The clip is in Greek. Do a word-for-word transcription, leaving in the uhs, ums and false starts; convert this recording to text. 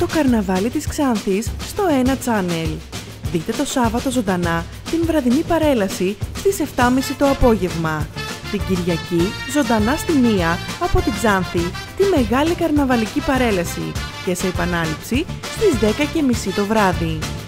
το καρναβάλι της Ξάνθης στο ένα Channel. Δείτε το Σάββατο ζωντανά την βραδινή παρέλαση στις επτά και μισή το απόγευμα. Την Κυριακή ζωντανά στη μία από την Ξάνθη τη μεγάλη καρναβαλική παρέλαση και σε επανάληψη στις δέκα και μισή το βράδυ.